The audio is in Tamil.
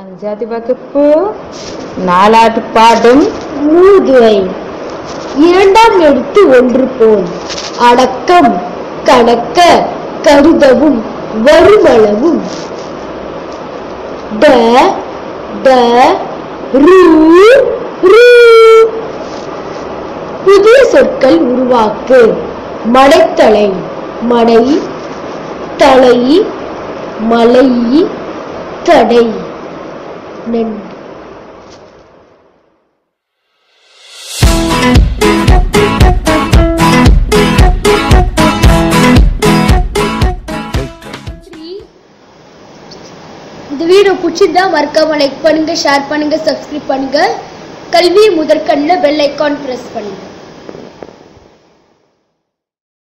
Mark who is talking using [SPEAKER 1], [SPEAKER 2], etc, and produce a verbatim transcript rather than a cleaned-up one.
[SPEAKER 1] ஜாதி வகுப்பு நாலாட்டு பாடும்
[SPEAKER 2] மூதுரை இரண்டாம் எழுத்து ஒன்று போல் அடக்கம் கணக்க கருதவும் வருமளவும் ட ட ரு ரு. புதிய சொற்கள் உருவாக்கு. மடைத்தலை மடை தலை மலை தடை. நன்றி. இந்த வீடியோ பிடிச்சிருந்தா மறக்காம லைக் பண்ணுங்க, ஷேர் பண்ணுங்க, சப்ஸ்கிரைப் பண்ணுங்க. கல்வி முதற்கண்ணில் பெல் ஐகான் பிரஸ் பண்ணுங்க.